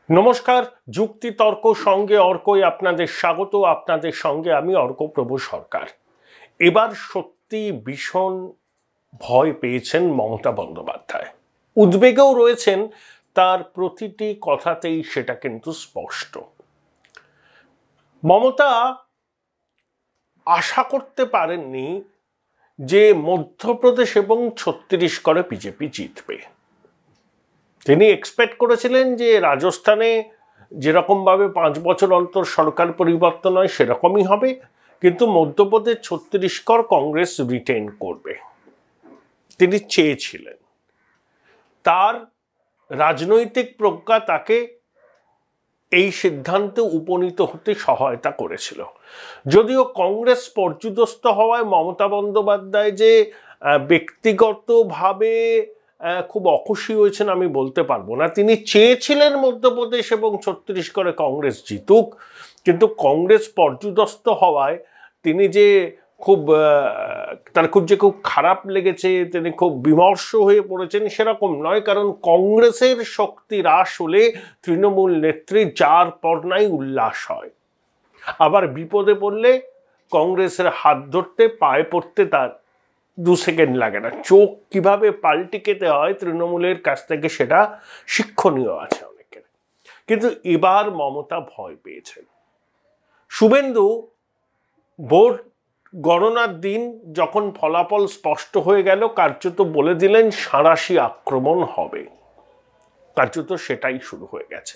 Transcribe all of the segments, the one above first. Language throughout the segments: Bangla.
নমস্কার, যুক্তি তর্ক সঙ্গে অর্কই আপনাদের স্বাগত। আপনাদের সঙ্গে আমি অর্ক প্রভু সরকার। এবার সত্যি ভীষণ ভয় পেয়েছেন মমতা বন্দ্যোপাধ্যায়, উদ্বেগেও রয়েছেন, তার প্রতিটি কথাতেই সেটা কিন্তু স্পষ্ট। মমতা আশা করতে পারেননি যে মধ্যপ্রদেশ এবং ছত্তিশগড়ে বিজেপি জিতবে। তিনি এক্সপেক্ট করেছিলেন যে রাজস্থানে যেরকমভাবে 5 বছর অন্তর সরকার পরিবর্তন হয় সেরকমই হবে, কিন্তু মধ্যপ্রদেশ ছত্তিশগড় কংগ্রেস রিটেন করবে তিনি চেয়েছিলেন। তার রাজনৈতিক প্রজ্ঞা তাকে এই সিদ্ধান্তে উপনীত হতে সহায়তা করেছিল। যদিও কংগ্রেস পর্যুদস্ত হওয়ায় মমতা বন্দ্যোপাধ্যায় যে ব্যক্তিগতভাবে খুব অখুশি হয়েছেন আমি বলতে পারবো না। তিনি চেয়েছিলেন মধ্যপ্রদেশ এবং ছত্তিশগড়ে কংগ্রেস জিতুক, কিন্তু কংগ্রেস পর্যুদস্ত হওয়ায় তিনি যে খুব খারাপ লেগেছে, তিনি খুব বিমর্ষ হয়ে পড়েছেন সেরকম নয়। কারণ কংগ্রেসের শক্তি হ্রাস হলে তৃণমূল নেত্রী যার পর নাই উল্লাস হয়, আবার বিপদে পড়লে কংগ্রেসের হাত ধরতে পায়ে পড়তে তার 2 সেকেন্ড লাগে না। চোখ কিভাবে পাল্টি খেতে হয় তৃণমূলের কাছ থেকে সেটা শিক্ষণীয় আছে অনেকের। কিন্তু এবার মমতা ভয় পেয়েছেন। শুভেন্দু ভোট গণনার দিন যখন ফলাফল স্পষ্ট হয়ে গেল, কার্যত বলে দিলেন সাঁড়াশি আক্রমণ হবে। কার্যত সেটাই শুরু হয়ে গেছে।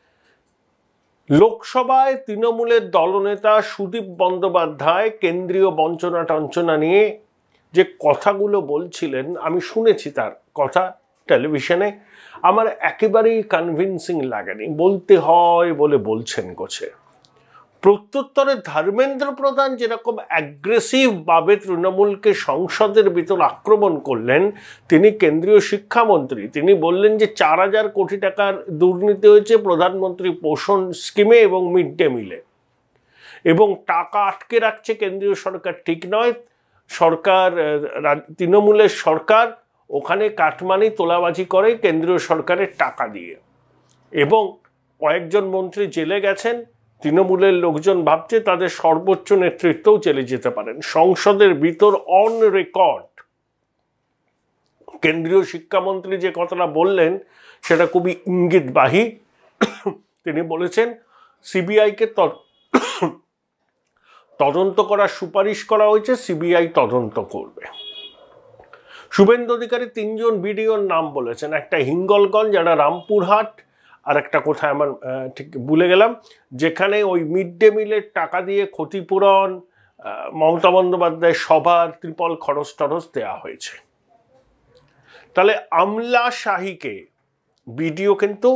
লোকসভায় তৃণমূলের দলনেতা সুদীপ বন্দ্যোপাধ্যায় কেন্দ্রীয় বঞ্চনা টঞ্চনা নিয়ে যে কথাগুলো বলছিলেন, আমি শুনেছি তার কথা টেলিভিশনে, আমার একেবারেই কনভিন্সিং লাগেনি। বলতে হয় বলে বলছেন গোছে। প্রত্যুত্তরে ধর্মেন্দ্র প্রধান যেরকম অ্যাগ্রেসিভভাবে তৃণমূলকে সংসদের ভিতর আক্রমণ করলেন, তিনি কেন্দ্রীয় শিক্ষামন্ত্রী, তিনি বললেন যে 4000 কোটি টাকার দুর্নীতি হয়েছে প্রধানমন্ত্রী পোষণ স্কিমে এবং মিড ডে মিলে, এবং টাকা আটকে রাখছে কেন্দ্রীয় সরকার। ঠিক নয়, সরকার তৃণমূলের সরকার ওখানে কাটমানি তোলাবাজি করে কেন্দ্রীয় সরকারের টাকা দিয়ে, এবং কয়েকজন মন্ত্রী জেলে গেছেন। তৃণমূলের লোকজন ভাবছে তাদের সর্বোচ্চ নেতৃত্বও জেলে যেতে পারেন। সংসদের ভিতর অন রেকর্ড কেন্দ্রীয় শিক্ষামন্ত্রী যে কথাটা বললেন সেটা খুবই ইঙ্গিতবাহী। তিনি বলেছেন সিবিআইকে তদন্ত করার সুপারিশ করা হয়েছে, সিবিআই তদন্ত করবে। শুভেন্দু অধিকারী 3 জন বিডিওর নাম বলেছেন, একটা হিঙ্গলগঞ্জ, একটা রামপুরহাট, আর একটা কোথায় আমার ঠিক ভুলে গেলাম, যেখানে ওই মিড ডে মিলের টাকা দিয়ে ক্ষতিপূরণ, মমতা বন্দ্যোপাধ্যায়ের সভার ত্রিপল খরচ টরচ দেওয়া হয়েছে। তাহলে আমলা শাহীকে, বিডিও কিন্তু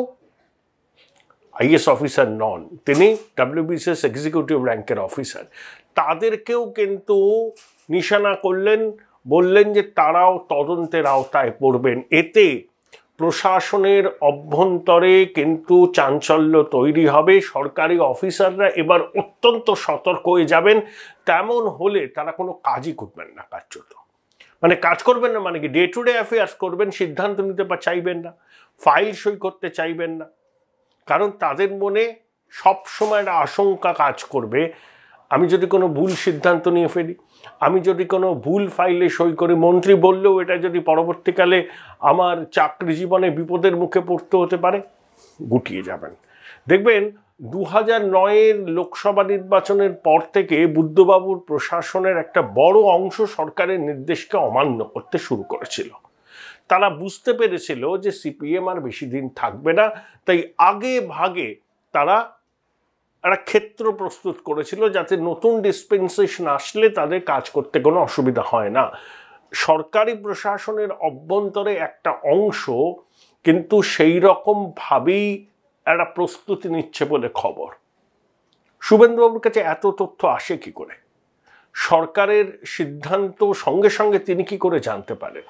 আইএস অফিসার নন, তিনি ডব্লিউবিসিএস এক্সিকিউটিভ র্যাঙ্কের অফিসার, তাদেরকেও কিন্তু নিশানা করলেন, বললেন যে তারাও তদন্তের আওতায় পড়বেন। এতে প্রশাসনের অভ্যন্তরে কিন্তু চাঞ্চল্য তৈরি হবে। সরকারি অফিসাররা এবার অত্যন্ত সতর্ক হয়ে যাবেন। তেমন হলে তারা কোনো কাজই করবেন না, কার্যত মানে কাজ করবেন না, মানে কি ডে টু ডে অ্যাফেয়ার্স করবেন, সিদ্ধান্ত নিতে চাইবেন না, ফাইল সই করতে চাইবেন না। কারণ তাদের মনে সবসময় একটা আশঙ্কা কাজ করবে, আমি যদি কোনো ভুল সিদ্ধান্ত নিয়ে ফেলি, আমি যদি কোনো ভুল ফাইলে সই করি, মন্ত্রী বললেও এটা যদি পরবর্তীকালে আমার চাকরি জীবনে বিপদের মুখে পড়তে হতে পারে, গুটিয়ে যাবেন। দেখবেন 2009-এর লোকসভা নির্বাচনের পর থেকে বুদ্ধবাবুর প্রশাসনের একটা বড় অংশ সরকারের নির্দেশকে অমান্য করতে শুরু করেছিল। তারা বুঝতে পেরেছিল যে সিপিএম আর বেশি দিন থাকবে না, তাই আগে ভাগে তারা একটা ক্ষেত্র প্রস্তুত করেছিল যাতে নতুন ডিসপেন্সেশন আসলে তাদের কাজ করতে কোনো অসুবিধা হয় না। সরকারি প্রশাসনের অভ্যন্তরে একটা অংশ কিন্তু সেই রকমভাবেই একটা প্রস্তুতি নিচ্ছে বলে খবর। শুভেন্দুবাবুর কাছে এত তথ্য আসে কি করে? সরকারের সিদ্ধান্ত সঙ্গে সঙ্গে তিনি কি করে জানতে পারেন?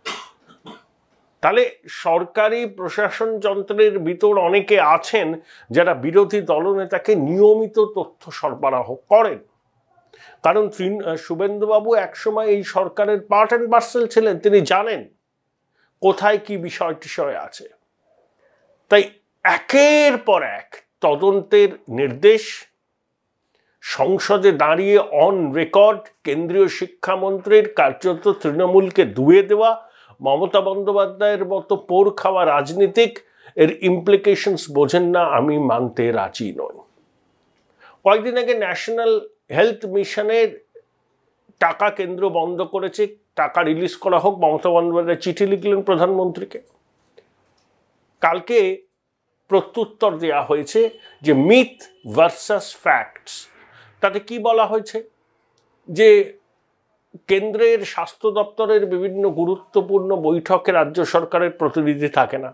তাহলে সরকারি প্রশাসন যন্ত্রের ভিতর অনেকে আছেন যারা বিরোধী দলনেতাকে নিয়মিত তথ্য সরবরাহ করেন। কারণ শুভেন্দুবাবু একসময় এই সরকারের পার্ট অ্যান্ড পার্সেল ছিলেন, তিনি জানেন কোথায় কি বিষয় টিষয় আছে। তাই একের পর এক তদন্তের নির্দেশ, সংসদে দাঁড়িয়ে অন রেকর্ড কেন্দ্রীয় শিক্ষামন্ত্রীর কার্যত তৃণমূলকে ধুয়ে দেওয়া, মমতা বন্দ্যোপাধ্যায়ের মতো পোর খাওয়া রাজনীতিক এর ইমপ্লিকেশনস বোঝেন না, আমি মানতে রাজি নই। কয়েকদিন আগে ন্যাশনাল হেলথ মিশনের টাকা কেন্দ্র বন্ধ করেছে, টাকা রিলিজ করা হোক, মমতা বন্দ্যোপাধ্যায় চিঠি লিখলেন প্রধানমন্ত্রীকে। কালকে প্রত্যুত্তর দেওয়া হয়েছে যে মিথ ভার্সাস ফ্যাক্টস। তাতে কি বলা হয়েছে যে কেন্দ্রের স্বাস্থ্য দপ্তরের বিভিন্ন গুরুত্বপূর্ণ বৈঠকে রাজ্য সরকারের প্রতিনিধি থাকে না।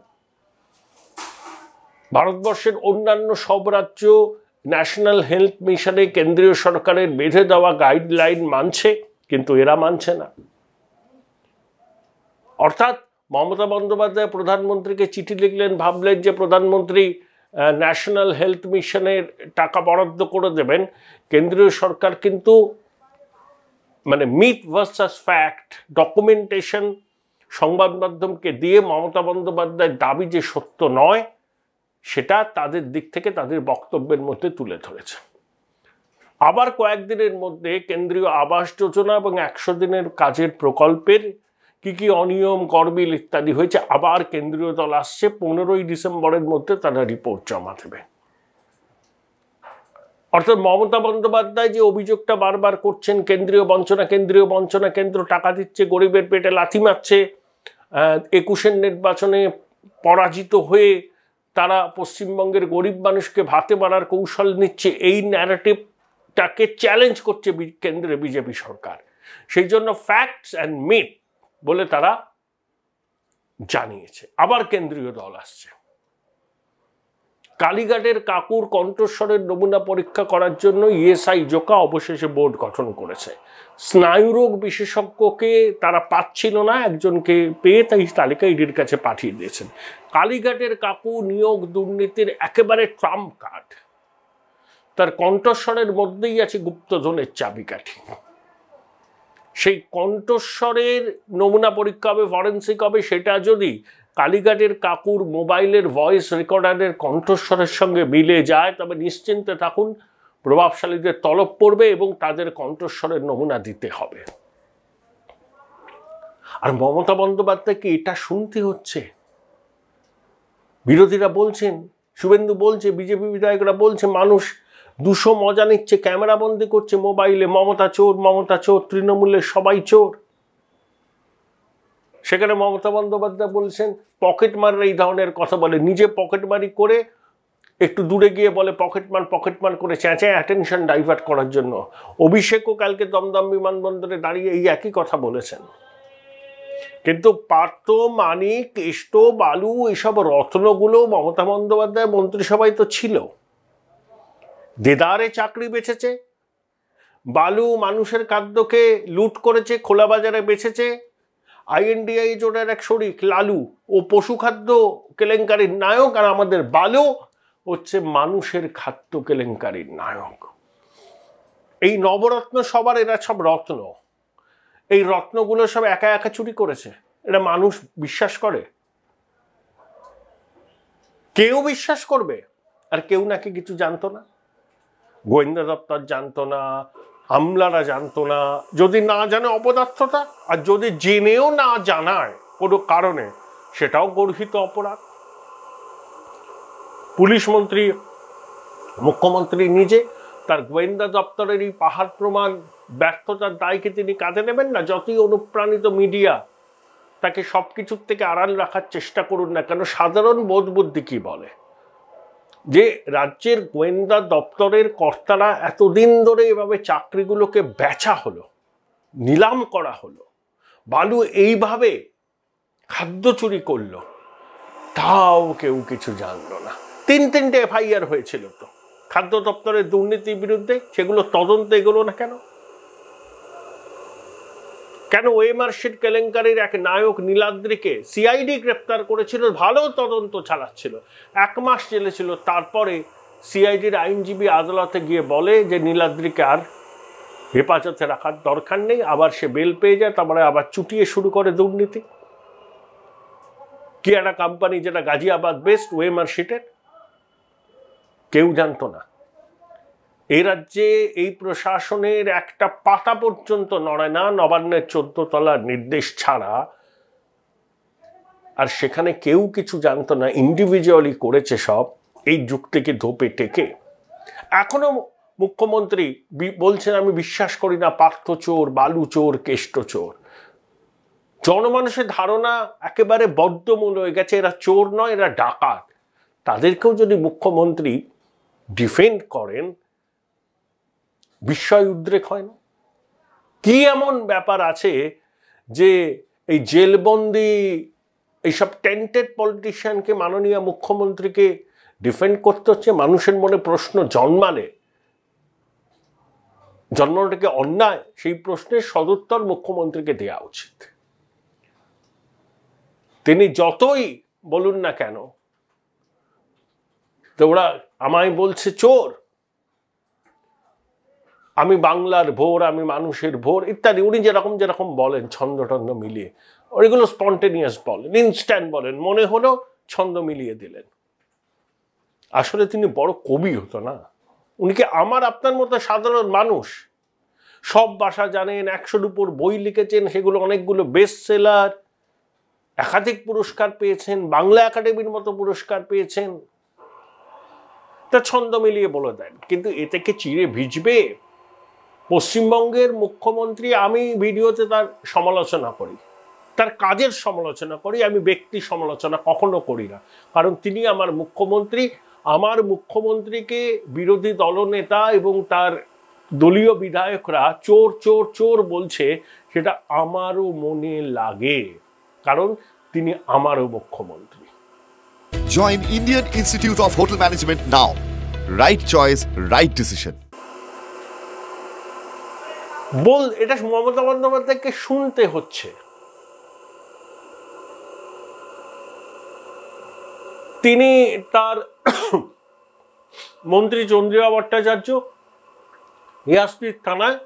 ভারতবর্ষের অন্যান্য সব রাজ্য ন্যাশনাল হেলথ মিশনে কেন্দ্রীয় সরকারের বেঁধে দেওয়া গাইডলাইন মানছে, কিন্তু এরা মানছে না। অর্থাৎ মমতা বন্দ্যোপাধ্যায় প্রধানমন্ত্রীকে চিঠি লিখলেন, ভাবলেন যে প্রধানমন্ত্রী ন্যাশনাল হেলথ মিশনের টাকা বরাদ্দ করে দেবেন। কেন্দ্রীয় সরকার কিন্তু মানে মিথ ভার্সাস ফ্যাক্ট ডকুমেন্টেশন সংবাদ মাধ্যমকে দিয়ে মমতা বন্দ্যোপাধ্যায়ের দাবি যে সত্য নয় সেটা তাদের দিক থেকে তাদের বক্তব্যের মধ্যে তুলে ধরেছে। আবার কয়েকদিনের মধ্যে কেন্দ্রীয় আবাস যোজনা এবং 100 দিনের কাজের প্রকল্পের কি কি অনিয়ম, গরমিল ইত্যাদি হয়েছে, আবার কেন্দ্রীয় দল আসছে, 15ই ডিসেম্বরের মধ্যে তারা রিপোর্ট জমা দেবে। অর্থাৎ মমতা বন্দ্যোপাধ্যায় যে অভিযোগটা বারবার করছেন, কেন্দ্রীয় বঞ্চনা, কেন্দ্রীয় বঞ্চনা, কেন্দ্র টাকা দিচ্ছে, গরিবের পেটে লাথি মারছে, 21-এর নির্বাচনে পরাজিত হয়ে তারা পশ্চিমবঙ্গের গরিব মানুষকে ভাতে মারার কৌশল নিচ্ছে, এই ন্যারেটিভটাকে চ্যালেঞ্জ করছে কেন্দ্রের বিজেপি সরকার। সেই জন্য ফ্যাক্টস অ্যান্ড মিথ বলে তারা জানিয়েছে। আবার কেন্দ্রীয় দল আসছে। কালীঘাটের কাকুর কণ্ঠস্বরের নমুনা পরীক্ষা করার জন্য ইএসআই জোকা অবশেষে বোর্ড গঠন করেছে। স্নায়ুরোগ বিশেষজ্ঞকে তারা পাচ্ছিল না, একজনকে পেয়ে তাই তালিকা ইডির কাছে পাঠিয়ে দিয়েছেন। কালীঘাটের কাকু নিয়োগ দুর্নীতির একেবারে ট্রাম্প কার্ড, তার কণ্ঠস্বরের মধ্যেই আছে গুপ্তধনের চাবিকাঠি। সেই কণ্ঠস্বরের নমুনা পরীক্ষা হবে, ফরেন্সিক হবে, সেটা যদি কালীঘাটের কাকুর মোবাইলের ভয়েস রেকর্ডারের কণ্ঠস্বরের সঙ্গে মিলে যায় তবে নিশ্চিন্তে থাকুন, প্রভাবশালীদের তলব পড়বে এবং তাদের কণ্ঠস্বরের নমুনা দিতে হবে। আর মমতা বন্দ্যোপাধ্যায়কে এটা শুনতে হচ্ছে। বিরোধীরা বলছেন, শুভেন্দু বলছে, বিজেপি বিধায়করা বলছে মানুষ 200 মজা নিচ্ছে, ক্যামেরা বন্দি করছে মোবাইলে, মমতা চোর, মমতা চোর, তৃণমূলের সবাই চোর। সেখানে মমতা বন্দ্যোপাধ্যায় বলছেন পকেটমাররা এই ধরনের কথা বলে, নিজে পকেটমারি করে একটু দূরে গিয়ে বলে পকেটমার করে চেঁচায় অ্যাটেনশন ডাইভার্ট করার জন্য। অভিষেকও কালকে দমদম বিমানবন্দরে দাঁড়িয়ে এই একই কথা বলেছেন। কিন্তু পার্থ, মানিক, কেষ্ট, বালু এসব রত্নগুলো মমতা বন্দ্যোপাধ্যায় মন্ত্রিসভায় তো ছিল। দেদারে চাকরি বেচেছে, বালু মানুষের খাদ্যকে লুট করেছে, খোলা বাজারে বেচেছে। INDI জোটের এক শরিক লালু ও পশু খাদ্য কেলেঙ্কারির নায়ক, আর আমাদের বালু হচ্ছে মানুষের খাদ্য কেলেঙ্কারির নায়ক। এই নবরত্ন সবার, এরা সব রত্ন। এই রত্নগুলো সব একা একা চুরি করেছে, এটা মানুষ বিশ্বাস করে? কেউ বিশ্বাস করবে? আর কেউ নাকি কিছু জানতো না, গোয়েন্দা দপ্তর জানতো না, আমলারা জানতো না। যদি না জানে অপদার্থতা, আর যদি জেনেও না জানায় কোনো কারণে, সেটাও গর্হিত অপরাধ। পুলিশ মন্ত্রী, মুখ্যমন্ত্রী নিজে তার গোয়েন্দা দপ্তরের এই পাহাড় প্রমাণ ব্যর্থতার দায়কে তিনি কাঁধে নেবেন না? যতই অনুপ্রাণিত মিডিয়া তাকে সব কিছুর থেকে আড়াল রাখার চেষ্টা করুন না কেন, সাধারণ বোধ বুদ্ধি কি বলে যে রাজ্যের গোয়েন্দা দপ্তরের কর্তারা এতদিন ধরে এভাবে চাকরিগুলোকে বেচা হলো, নিলাম করা হলো, বালু এইভাবে খাদ্য চুরি করলো, তাও কেউ কিছু জানলো না। 3-3টে FIR হয়েছিল তো খাদ্য দপ্তরের দুর্নীতির বিরুদ্ধে, সেগুলো তদন্তে এগোলো না কেন? কেন ওএমআর শিট কেলেঙ্কারির এক নায়ক নীলাদ্রিকে CID গ্রেপ্তার করেছিল, ভালো তদন্ত চালাচ্ছিল, 1 মাস জেলে ছিল, তারপরে CIDর আইনজীবী আদালতে গিয়ে বলে যে নীলাদ্রিকে আর হেফাজতে রাখার দরকার নেই, আবার সে বেল পেয়ে যায়, তারপরে আবার চুটিয়ে শুরু করে দুর্নীতি। কি একটা কোম্পানি যেটা গাজিয়াবাদ বেসড ওএমআর শিটের, কেউ জানতো না। এই রাজ্যে এই প্রশাসনের একটা পাতা পর্যন্ত নড়ে না নবান্নের 14 তলার নির্দেশ ছাড়া। আর সেখানে কেউ কিছু জানতো না, ইন্ডিভিজুয়ালি করেছে সব এই যুক্তিকে ধোপে টেকে। এখনো মুখ্যমন্ত্রী বলছেন আমি বিশ্বাস করি না পার্থ চোর, বালু চোর, কেষ্ট চোর। জনমানুষের ধারণা একেবারে বদ্ধমূল হয়ে গেছে এরা চোর নয়, এরা ডাকাত। তাদেরকেও যদি মুখ্যমন্ত্রী ডিফেন্ড করেন, বিস্ময় উদ্রেক হয় না? কি এমন ব্যাপার আছে যে এই জেলবন্দি এইসব টেন্টেড পলিটিশিয়ানকে মাননীয় মুখ্যমন্ত্রীকে ডিফেন্ড করতে হচ্ছে? মানুষের মনে প্রশ্ন জন্মানোটাকে অন্যায়? সেই প্রশ্নের সদুত্তর মুখ্যমন্ত্রীকে দেওয়া উচিত। তিনি যতই বলুন না কেন, তো ওরা আমায় বলছে চোর, আমি বাংলার ভোর, আমি মানুষের ভোর ইত্যাদি, উনি যেরকম যেরকম বলেন ছন্দ টন্দ মিলিয়ে, ওইগুলো স্পন্টেনিয়াস বলেন, ইনস্ট্যান্ট বলেন, মনে হলো ছন্দ মিলিয়ে দিলেন। আসলে তিনি বড় কবি হতো না? উনি কি আমার আপনার মতো সাধারণ মানুষ? সব ভাষা জানেন, 100-র উপর বই লিখেছেন, সেগুলো অনেকগুলো বেস্ট সেলার, একাধিক পুরস্কার পেয়েছেন, বাংলা একাডেমির মতো পুরস্কার পেয়েছেন, তা ছন্দ মিলিয়ে বলে দেন। কিন্তু এতে কি চিড়ে ভিজবে? পশ্চিমবঙ্গের মুখ্যমন্ত্রী, আমি ভিডিওতে তার সমালোচনা করি, তার কাজের সমালোচনা করি, আমি ব্যক্তি সমালোচনা কখনো করি না, কারণ তিনি আমার মুখ্যমন্ত্রী। আমার মুখ্যমন্ত্রীকে বিরোধী দলনেতা এবং তার দলীয় বিধায়করা চোর চোর চোর বলছে, সেটা আমারও মনে লাগে, কারণ তিনি আমারও মুখ্যমন্ত্রী। Join Indian Institute of Hotel Management now. Right choice, right decision. এটা মমতা বন্দ্যোপাধ্যায়কে শুনতে হচ্ছে। তিনি তার মন্ত্রী চন্দ্রিমা ভট্টাচার্য ইয়াসপির থানায়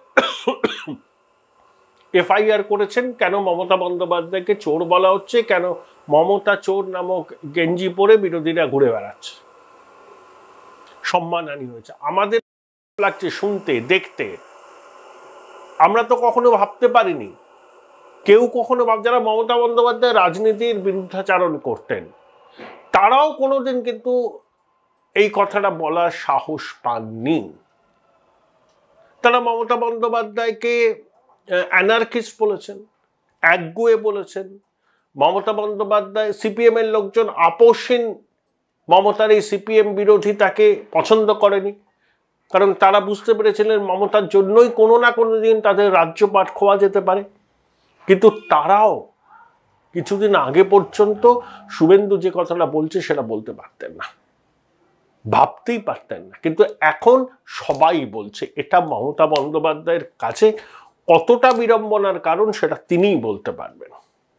এফআইআর করেছেন। কেন মমতা বন্দ্যোপাধ্যায়কে চোর বলা হচ্ছে, কেন মমতা চোর নামক গেঞ্জি পরে বিরোধীরা ঘুরে বেড়াচ্ছে, সম্মানহানি হয়েছে। আমাদের লাগছে শুনতে, দেখতে। আমরা তো কখনো ভাবতে পারিনি, কেউ কখনো যারা মমতা বন্দ্যোপাধ্যায় রাজনীতির বিরুদ্ধাচারণ করতেন, তারাও কোনোদিন কিন্তু এই কথাটা বলার সাহস পাননি। তারা মমতা বন্দ্যোপাধ্যায়কে অ্যানার্কিস্ট বলেছেন, একগুয়ে বলেছেন। মমতা বন্দ্যোপাধ্যায়, সিপিএম এর লোকজন আপোষহীন মমতার এই সিপিএম বিরোধিতাকে পছন্দ করেনি, কারণ তারা বুঝতে পেরেছিলেন মমতার জন্যই কোনো না কোনো দিন তাদের রাজ্যপাট খোয়া যেতে পারে। কিন্তু তারাও কিছুদিন আগে পর্যন্ত শুভেন্দু যে কথাটা বলছে সেটা বলতে পারতেন না, ভাবতেই পারতেন না। কিন্তু এখন সবাই বলছে। এটা মমতা বন্দ্যোপাধ্যায়ের কাছে কতটা বিড়ম্বনার কারণ সেটা তিনিই বলতে পারবেন।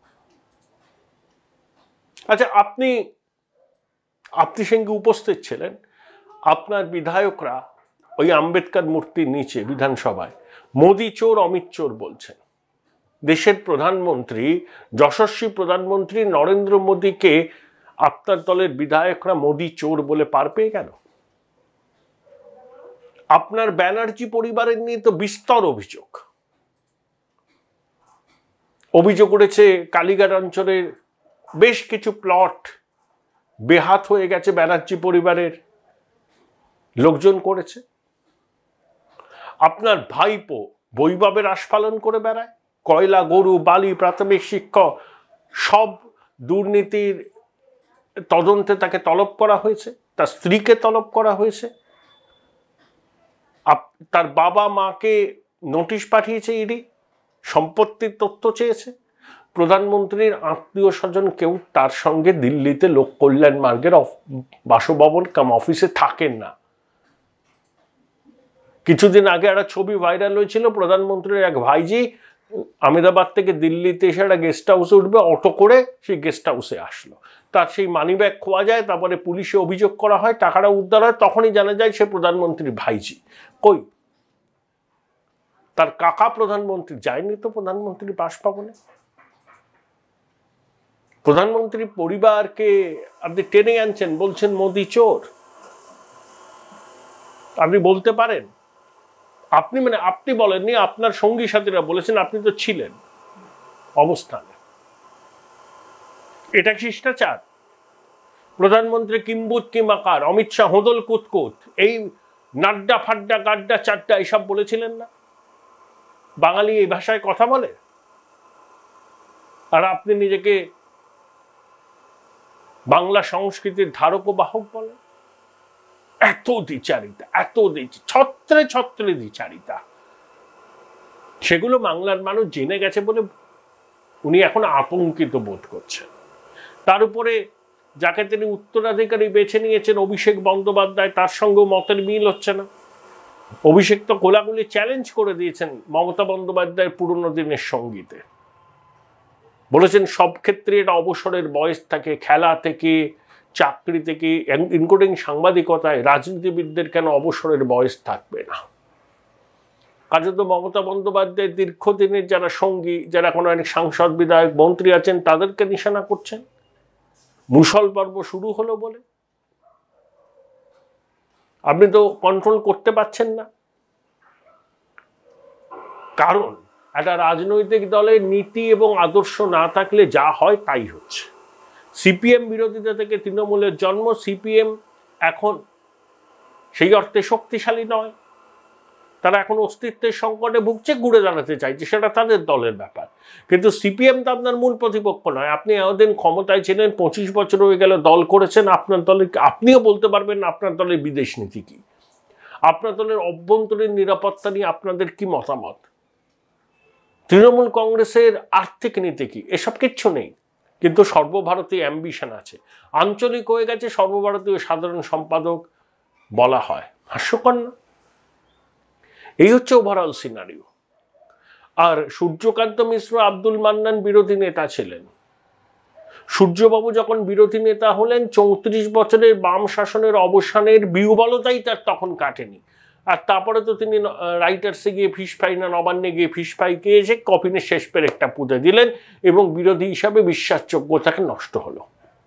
আচ্ছা, আপনি সঙ্গে উপস্থিত ছিলেন, আপনার বিধায়করা ওই আম্বেদকর মূর্তির নিচে বিধানসভায় মোদি চোর অমিত চোর বলছেন। দেশের প্রধানমন্ত্রী, যশস্বী প্রধানমন্ত্রী নরেন্দ্র মোদীকে আপনার দলের বিধায়করা মোদি চোর বলে পার পেয়ে গেল। আপনার ব্যানার্জি পরিবারের নিয়ে তো বিস্তর অভিযোগ উঠেছে। কালীঘাট অঞ্চলের বেশ কিছু প্লট বেহাত হয়ে গেছে, ব্যানার্জি পরিবারের লোকজন করেছে। আপনার ভাইপো বৈভবের আস্ফালন করে বেড়ায়, কয়লা, গরু, বালি, প্রাথমিক শিক্ষক সব দুর্নীতির তদন্তে তাকে তলব করা হয়েছে, তার স্ত্রীকে তলব করা হয়েছে, তার বাবা মাকে নোটিশ পাঠিয়েছে ইডি, সম্পত্তির তথ্য চেয়েছে। প্রধানমন্ত্রীর আত্মীয় স্বজন কেউ তার সঙ্গে দিল্লিতে লোক কল্যাণ মার্গের বাসভবন কাম অফিসে থাকেন না। কিছুদিন আগে একটা ছবি ভাইরাল হয়েছিল, প্রধানমন্ত্রীর এক ভাইজি আহমেদাবাদ থেকে দিল্লিতে এসে একটা গেস্ট হাউসে উঠবে, অটো করে সেই গেস্ট হাউসে আসলো, তার সেই মানি ব্যাগ খোয়া যায়, তারপরে পুলিশে অভিযোগ করা হয়, টাকাটা উদ্ধার হয়, তখনই জানা যায় সে প্রধানমন্ত্রীর ভাইজি। কই, তার কাকা প্রধানমন্ত্রী যায়নি তো প্রধানমন্ত্রীর বাসভবনে। প্রধানমন্ত্রী পরিবারকে আপনি টেনে আনছেন, বলছেন মোদি চোর। আপনি বলতে পারেন? আপনি বলেননি, আপনার সঙ্গী সাথীরা বলেছেন, আপনি তো ছিলেন অবস্থানে। এটা শিষ্টাচার? প্রধানমন্ত্রী কিম্বুত কিমাকার, অমিত শাহ হোদল কুতকুত, এই নাড্ডা ফাড্ডা গাড্ডা চাড্ডা এইসব বলেছিলেন না? বাঙালি এই ভাষায় কথা বলে, আর আপনি নিজেকে বাংলা সংস্কৃতির ধারক ও বাহক বলেন? এত দ্বিচারিতা, ছত্রে ছত্রে দ্বিচারিতা, সেগুলো বাংলার মানুষ জেনে গেছে বলে উনি এখন আতঙ্কিত বোধ করছেন। তার উপরে যাকে তিনি উত্তরাধিকারী বেছে নিয়েছেন, অভিষেক বন্দ্যোপাধ্যায়, তার সঙ্গেও মতের মিল হচ্ছে না। অভিষেক তো গোলাগুলি চ্যালেঞ্জ করে দিয়েছেন মমতা বন্দ্যোপাধ্যায়ের পুরনো দিনের সঙ্গীতে, বলেছেন সব ক্ষেত্রে এটা অবসরের বয়স থাকে, খেলা থেকে, চাকরি থেকে, ইনক্লুডিং সাংবাদিকতায়, রাজনীতিবিদদের কেন অবসরের বয়স থাকবে না? কাজে তো মমতা বন্দ্যোপাধ্যায়ের দীর্ঘদিনের যারা সঙ্গী, যারা কোনো অনেক সাংসদ, বিধায়ক, মন্ত্রী আছেন, তাদেরকে নিশানা করছেন মুষল পর্ব শুরু হলো বলে। আপনি তো কন্ট্রোল করতে পারছেন না, কারণ একটা রাজনৈতিক দলের নীতি এবং আদর্শ না থাকলে যা হয় তাই হচ্ছে। সিপিএম বিরোধিতা থেকে তৃণমূলের জন্ম। সিপিএম এখন সেই অর্থে শক্তিশালী নয়, তারা এখন অস্তিত্বের সংকটে ভুগছে, ঘুরে দাঁড়াতে চাইছে, সেটা তাদের দলের ব্যাপার। কিন্তু সিপিএম তো আপনার মূল প্রতিপক্ষ নয়। আপনি এতদিন ক্ষমতায় ছিলেন, 25 বছর হয়ে গেল দল করেছেন, আপনার দলের আপনিও বলতে পারবেন না আপনার দলের বিদেশ নীতি কি, আপনার দলের অভ্যন্তরীণ নিরাপত্তা নিয়ে আপনাদের কি মতামত, তৃণমূল কংগ্রেসের আর্থিক নীতি কি, এসব কিচ্ছু নেই। কিন্তু সর্বভারতীয় অ্যাম্বিশন আছে, আঞ্চলিক হয়ে গেছে, সর্বভারতীয় সাধারণ সম্পাদক বলা হয়। হাস্যকর না? এই হচ্ছে ওভারঅল সিনারিও। আর সূর্যকান্ত মিশ্র, আব্দুল মান্নান বিরোধী নেতা ছিলেন। সূর্যবাবু যখন বিরোধী নেতা হলেন, 34 বছরের বাম শাসনের অবসানের বিহ্বলতাই তার তখন কাটেনি। আর তারপরে তো তিনি রাইটার্সে গিয়ে ফিশ ফ্রাই, না নবান্নে গিয়ে ফিশ ফ্রাই খেয়ে এসে কফিনের শেষ পেরেকটা পুঁতে দিলেন এবং বিরোধী হিসাবে বিশ্বাসযোগ্যতাকে নষ্ট হলো।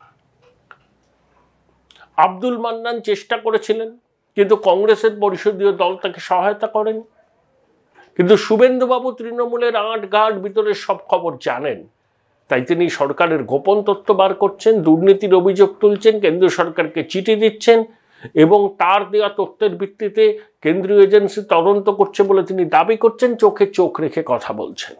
আব্দুল মান্নান চেষ্টা করেছিলেন, কিন্তু কংগ্রেসের পরিষদীয় দল তাকে সহায়তা করেন। কিন্তু শুভেন্দুবাবু তৃণমূলের আঁট গাঁট ভিতরের সব খবর জানেন, তাই তিনি সরকারের গোপন তথ্য বার করছেন, দুর্নীতির অভিযোগ তুলছেন, কেন্দ্রীয় সরকারকে চিঠি দিচ্ছেন এবং তার দেওয়া তথ্যের ভিত্তিতে কেন্দ্রীয় এজেন্সি তদন্ত করছে বলে তিনি দাবি করছেন, চোখে চোখ রেখে কথা বলছেন।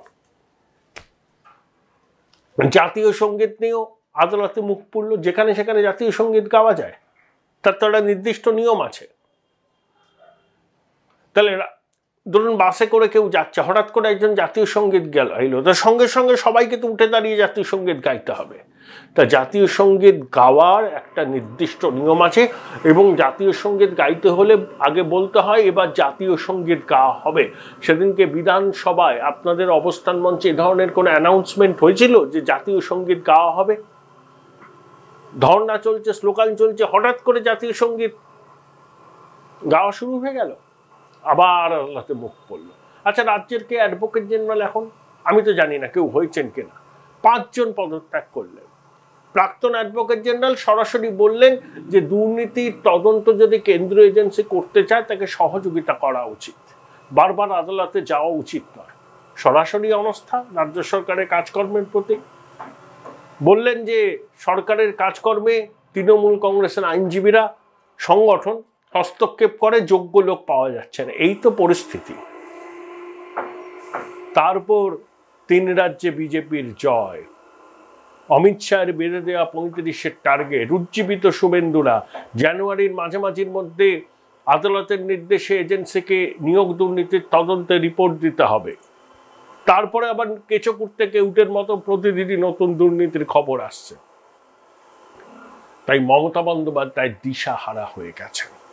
জাতীয় সঙ্গীত নিয়েও আদালতে মুখ পুরল, যেখানে সেখানে জাতীয় সঙ্গীত গাওয়া যায়, তার তো একটা নির্দিষ্ট নিয়ম আছে। তাহলে ধরুন বাসে করে কেউ যাচ্ছে, হঠাৎ করে একজন জাতীয় সঙ্গীত এলো, তার সঙ্গে সঙ্গে সবাইকে তো উঠে দাঁড়িয়ে জাতীয় সঙ্গীত গাইতে হবে। তা জাতীয় সঙ্গীত গাওয়ার একটা নির্দিষ্ট নিয়ম আছে, এবং জাতীয় সঙ্গীত গাইতে হলে আগে বলতে হয় এবার জাতীয় সঙ্গীত গাওয়া হবে। সেদিনকে বিধানসভায় আপনাদের অবস্থান মঞ্চে এ ধরনের কোনো অ্যানাউন্সমেন্ট হয়েছিল যে জাতীয় সঙ্গীত গাওয়া হবে? ধর্ণা চলছে, স্লোগান চলছে, হঠাৎ করে জাতীয় সঙ্গীত গাওয়া শুরু হয়ে গেল, আবার আদালতে মুখ পড়ল। আচ্ছা, রাজ্যের কে অ্যাডভোকেট জেনারেল এখন? আমি তো জানি না কেউ হয়েছেন কিনা। 5 জন পদত্যাগ করলেন। প্রাক্তন অ্যাডভোকেট জেনারেল সরাসরি বললেন যে দুর্নীতির তদন্ত যদি কেন্দ্রীয় এজেন্সি করতে চায় তাকে সহযোগিতা করা উচিত, বারবার আদালতে যাওয়া উচিত নয়। সরাসরি অনাস্থা রাজ্য সরকারের কাজকর্মের প্রতি। বললেন যে সরকারের কাজকর্মে তৃণমূল কংগ্রেসের আইনজীবীরা, সংগঠন হস্তক্ষেপ করে, যোগ্য লোক পাওয়া যাচ্ছে না। এই তো পরিস্থিতি। তারপর 3 রাজ্যে বিজেপির জয়, অমিত শাহের বেঁধে দেওয়া 35-এর টার্গেট, উজ্জীবিত শুভেন্দুরা, জানুয়ারির মাঝামাঝির মধ্যে আদালতের নির্দেশে এজেন্সিকে নিয়োগ দুর্নীতির তদন্তে রিপোর্ট দিতে হবে। তারপরে আবার কেচকুট থেকে উটের মতো প্রতিদিনই নতুন দুর্নীতির খবর আসছে। তাই মমতা বন্দ্যোপাধ্যায় দিশাহারা হয়ে গেছেন।